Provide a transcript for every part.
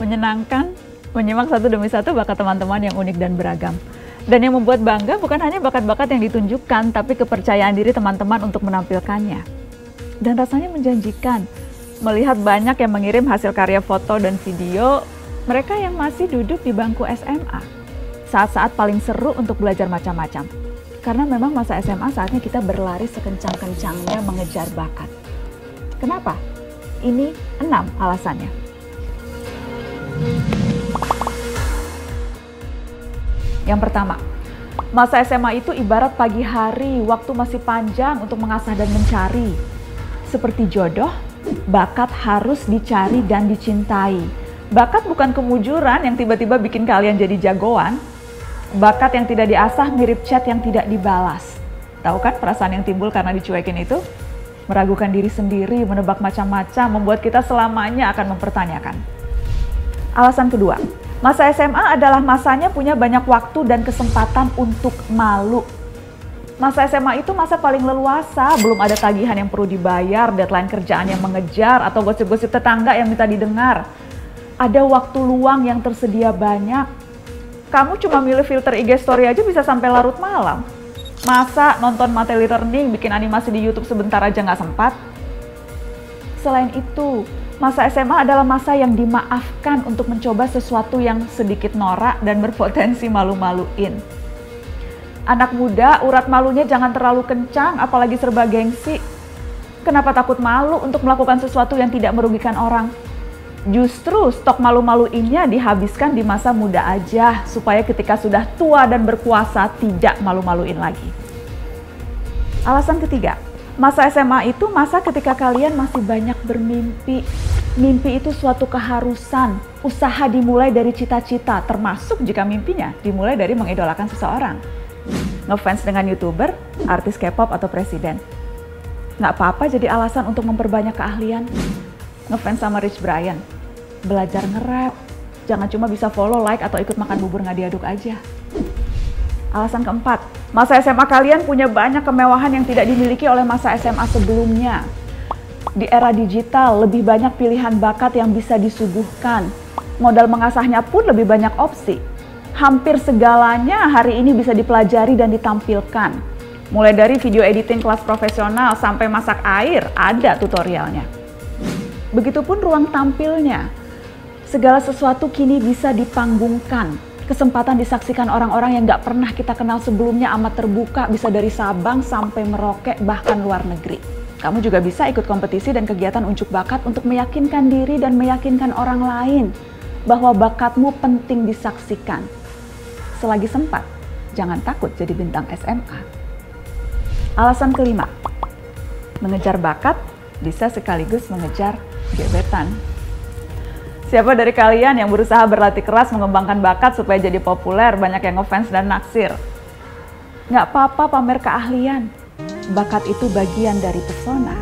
Menyenangkan menyimak satu demi satu bakat teman-teman yang unik dan beragam. Dan yang membuat bangga bukan hanya bakat-bakat yang ditunjukkan, tapi kepercayaan diri teman-teman untuk menampilkannya. Dan rasanya menjanjikan melihat banyak yang mengirim hasil karya foto dan video mereka yang masih duduk di bangku SMA. Saat-saat paling seru untuk belajar macam-macam. Karena memang masa SMA saatnya kita berlari sekencang-kencangnya mengejar bakat. Kenapa? Ini 6 alasannya. Yang pertama, masa SMA itu ibarat pagi hari, waktu masih panjang untuk mengasah dan mencari. Seperti jodoh, bakat harus dicari dan dicintai. Bakat bukan kemujuran yang tiba-tiba bikin kalian jadi jagoan. Bakat yang tidak diasah mirip chat yang tidak dibalas. Tahu kan perasaan yang timbul karena dicuekin itu? Meragukan diri sendiri, menebak macam-macam, membuat kita selamanya akan mempertanyakan. Alasan kedua, masa SMA adalah masanya punya banyak waktu dan kesempatan untuk malu. Masa SMA itu masa paling leluasa, belum ada tagihan yang perlu dibayar, deadline kerjaan yang mengejar, atau gosip-gosip tetangga yang minta didengar. Ada waktu luang yang tersedia banyak. Kamu cuma milih filter IG story aja bisa sampai larut malam. Masa nonton materi learning, bikin animasi di YouTube sebentar aja nggak sempat? Selain itu, masa SMA adalah masa yang dimaafkan untuk mencoba sesuatu yang sedikit norak dan berpotensi malu-maluin. Anak muda, urat malunya jangan terlalu kencang, apalagi serba gengsi. Kenapa takut malu untuk melakukan sesuatu yang tidak merugikan orang? Justru stok malu-maluinnya dihabiskan di masa muda aja, supaya ketika sudah tua dan berkuasa tidak malu-maluin lagi. Alasan ketiga, masa SMA itu masa ketika kalian masih banyak bermimpi. Mimpi itu suatu keharusan, usaha dimulai dari cita-cita, termasuk jika mimpinya dimulai dari mengidolakan seseorang. Ngefans dengan YouTuber, artis K-pop atau presiden. Nggak apa-apa jadi alasan untuk memperbanyak keahlian. Ngefans sama Rich Brian, belajar nge-rap, jangan cuma bisa follow, like, atau ikut makan bubur nggak diaduk aja. Alasan keempat, masa SMA kalian punya banyak kemewahan yang tidak dimiliki oleh masa SMA sebelumnya. Di era digital, lebih banyak pilihan bakat yang bisa disuguhkan. Modal mengasahnya pun lebih banyak opsi. Hampir segalanya hari ini bisa dipelajari dan ditampilkan. Mulai dari video editing kelas profesional sampai masak air, ada tutorialnya. Begitupun ruang tampilnya. Segala sesuatu kini bisa dipanggungkan. Kesempatan disaksikan orang-orang yang gak pernah kita kenal sebelumnya amat terbuka, bisa dari Sabang sampai Merauke, bahkan luar negeri. Kamu juga bisa ikut kompetisi dan kegiatan unjuk bakat untuk meyakinkan diri dan meyakinkan orang lain bahwa bakatmu penting disaksikan. Selagi sempat, jangan takut jadi bintang SMA. Alasan kelima, mengejar bakat bisa sekaligus mengejar gebetan. Siapa dari kalian yang berusaha berlatih keras mengembangkan bakat supaya jadi populer, banyak yang ngefans dan naksir? Nggak apa-apa pamer keahlian, bakat itu bagian dari pesona.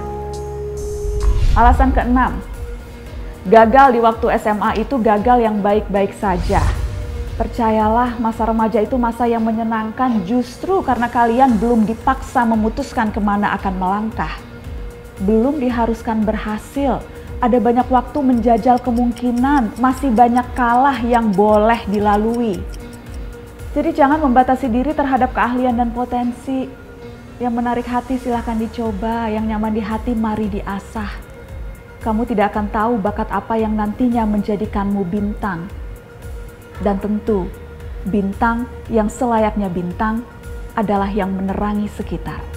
Alasan keenam, gagal di waktu SMA itu gagal yang baik-baik saja. Percayalah, masa remaja itu masa yang menyenangkan justru karena kalian belum dipaksa memutuskan kemana akan melangkah. Belum diharuskan berhasil, ada banyak waktu menjajal kemungkinan, masih banyak kalah yang boleh dilalui. Jadi jangan membatasi diri terhadap keahlian dan potensi. Yang menarik hati silahkan dicoba, yang nyaman di hati mari diasah. Kamu tidak akan tahu bakat apa yang nantinya menjadikanmu bintang. Dan tentu, bintang yang selayaknya bintang adalah yang menerangi sekitar.